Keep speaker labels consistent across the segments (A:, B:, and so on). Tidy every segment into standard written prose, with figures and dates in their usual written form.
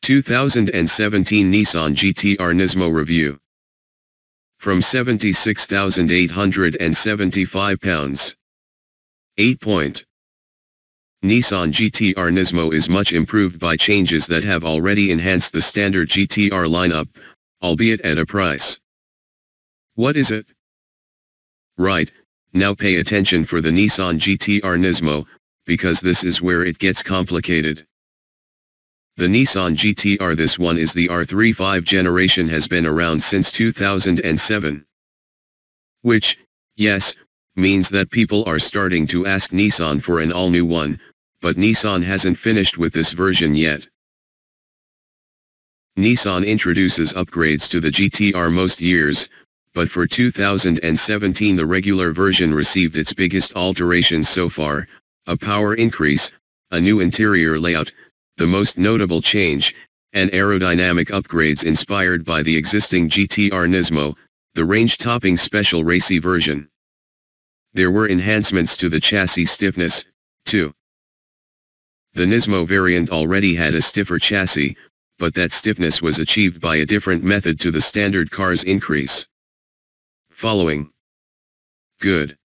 A: 2017 Nissan GT-R Nismo Review. From £76,875. 8 point. Nissan GT-R Nismo is much improved by changes that have already enhanced the standard GT-R lineup, albeit at a price. What is it? Right, now pay attention for the Nissan GT-R Nismo, because this is where it gets complicated. The Nissan GT-R, this one is the R35 generation, has been around since 2007. Which, yes, means that people are starting to ask Nissan for an all-new one, but Nissan hasn't finished with this version yet. Nissan introduces upgrades to the GT-R most years, but for 2017 the regular version received its biggest alterations so far, a power increase, a new interior layout, the most notable change, and aerodynamic upgrades inspired by the existing GT-R Nismo, the range-topping special racy version. There were enhancements to the chassis stiffness, too. The Nismo variant already had a stiffer chassis, but that stiffness was achieved by a different method to the standard car's increase. Following. Good.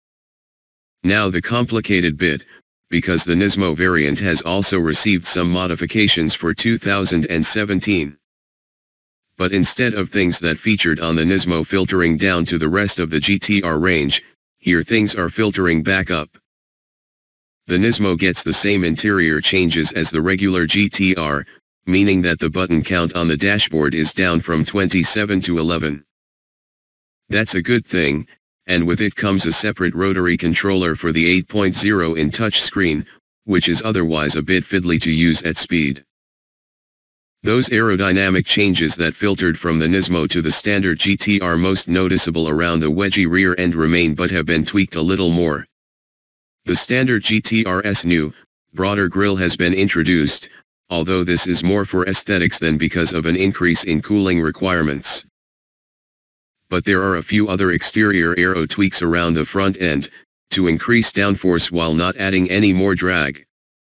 A: Now the complicated bit, because the Nismo variant has also received some modifications for 2017. But instead of things that featured on the Nismo filtering down to the rest of the GT-R range, here things are filtering back up. The Nismo gets the same interior changes as the regular GT-R, meaning that the button count on the dashboard is down from 27 to 11. That's a good thing, and with it comes a separate rotary controller for the 8.0-in touchscreen, which is otherwise a bit fiddly to use at speed. Those aerodynamic changes that filtered from the Nismo to the standard GT are most noticeable around the wedgy rear end remain but have been tweaked a little more. The standard GT-R's new, broader grille has been introduced, although this is more for aesthetics than because of an increase in cooling requirements. But there are a few other exterior aero tweaks around the front end, to increase downforce while not adding any more drag.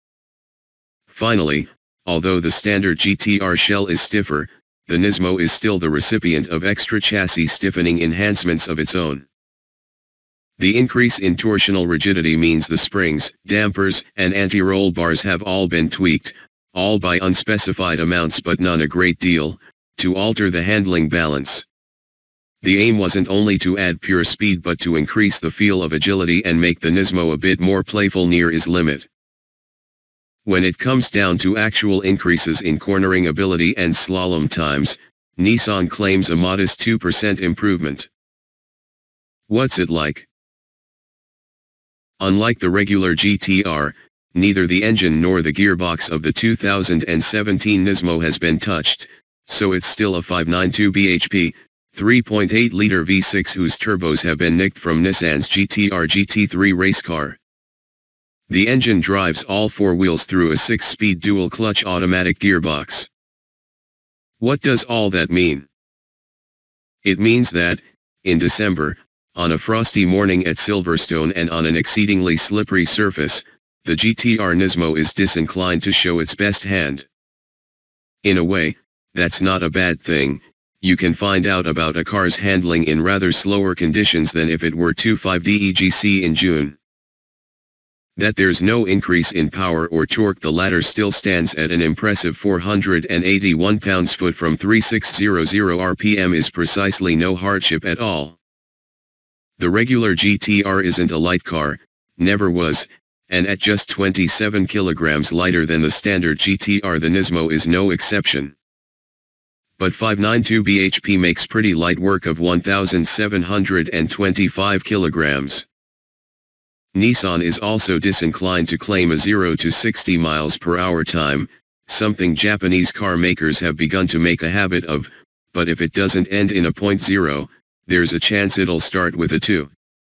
A: Finally, although the standard GT-R shell is stiffer, the Nismo is still the recipient of extra chassis stiffening enhancements of its own. The increase in torsional rigidity means the springs, dampers, and anti-roll bars have all been tweaked, all by unspecified amounts but none a great deal, to alter the handling balance. The aim wasn't only to add pure speed but to increase the feel of agility and make the Nismo a bit more playful near its limit. When it comes down to actual increases in cornering ability and slalom times, Nissan claims a modest 2% improvement. What's it like? Unlike the regular GT-R, neither the engine nor the gearbox of the 2017 Nismo has been touched, so it's still a 592 bhp, 3.8-liter V6 whose turbos have been nicked from Nissan's GT-R GT3 race car. The engine drives all four wheels through a 6-speed dual-clutch automatic gearbox. What does all that mean? It means that, in December, on a frosty morning at Silverstone and on an exceedingly slippery surface, the GT-R Nismo is disinclined to show its best hand. In a way, that's not a bad thing. You can find out about a car's handling in rather slower conditions than if it were 2.5 DEGC in June. That there's no increase in power or torque, the latter still stands at an impressive 481 pounds-foot from 3600 RPM, is precisely no hardship at all. The regular GT-R isn't a light car, never was, and at just 27 kilograms lighter than the standard GT-R the Nismo is no exception. But 592 bhp makes pretty light work of 1,725 kilograms. Nissan is also disinclined to claim a 0 to 60 miles per hour time, something Japanese car makers have begun to make a habit of, but if it doesn't end in a 0.0, there's a chance it'll start with a 2.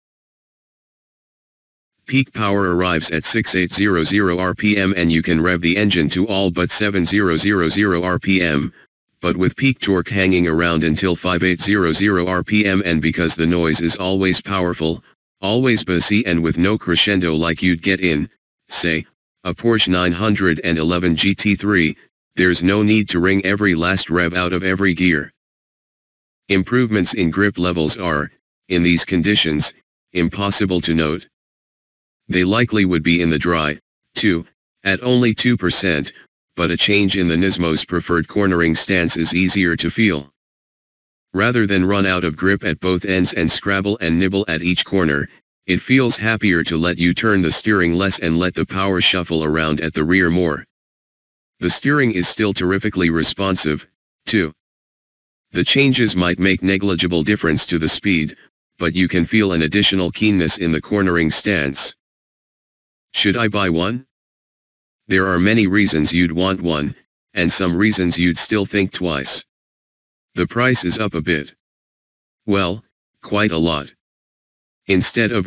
A: Peak power arrives at 6,800 RPM and you can rev the engine to all but 7,000 RPM. But with peak torque hanging around until 5,800 RPM, and because the noise is always powerful, always bassy and with no crescendo like you'd get in, say, a Porsche 911 GT3, there's no need to wring every last rev out of every gear. Improvements in grip levels are, in these conditions, impossible to note. They likely would be in the dry, too, at only 2%, but a change in the Nismo's preferred cornering stance is easier to feel. Rather than run out of grip at both ends and scrabble and nibble at each corner, it feels happier to let you turn the steering less and let the power shuffle around at the rear more. The steering is still terrifically responsive, too. The changes might make negligible difference to the speed, but you can feel an additional keenness in the cornering stance. Should I buy one? There are many reasons you'd want one, and some reasons you'd still think twice. The price is up a bit. Well, quite a lot. Instead of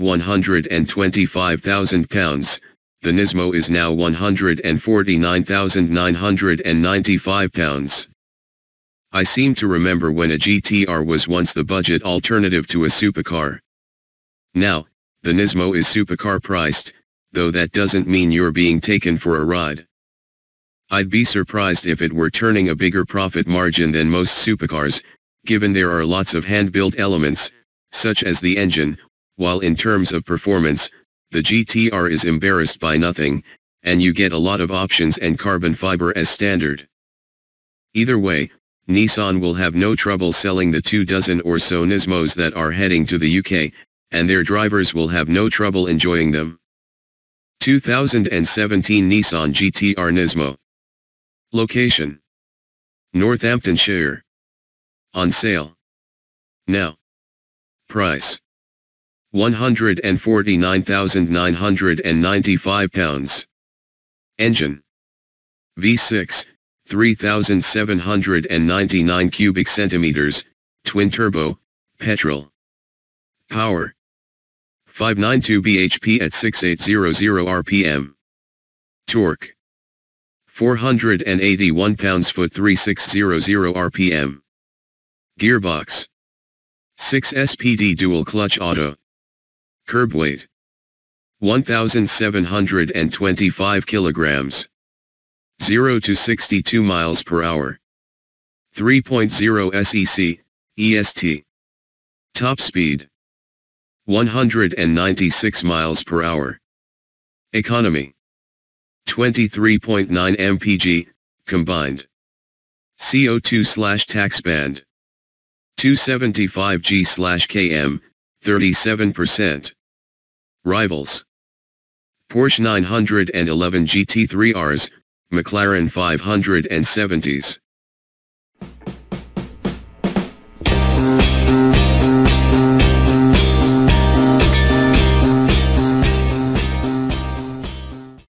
A: £125,000, the Nismo is now £149,995. I seem to remember when a GT-R was once the budget alternative to a supercar. Now, the Nismo is supercar priced, though that doesn't mean you're being taken for a ride. I'd be surprised if it were turning a bigger profit margin than most supercars, given there are lots of hand-built elements, such as the engine, while in terms of performance, the GT-R is embarrassed by nothing, and you get a lot of options and carbon fiber as standard. Either way, Nissan will have no trouble selling the 24 or so Nismos that are heading to the UK, and their drivers will have no trouble enjoying them. 2017 Nissan GT-R Nismo. Location: Northamptonshire. On sale now. Price: £149,995. Engine: V6, 3,799 cubic centimeters, twin turbo, petrol. Power: 592 bhp at 6800 rpm. Torque: 481 pounds-foot 3600 rpm. Gearbox: 6-SPD dual-clutch auto. Curb weight: 1,725 kilograms. 0 to 62 miles per hour. 3.0 SEC, EST. Top speed: 196 miles per hour. Economy: 23.9 mpg, combined. CO2/tax band: 275 g/km, 37%. Rivals: Porsche 911 GT3Rs, McLaren 570s.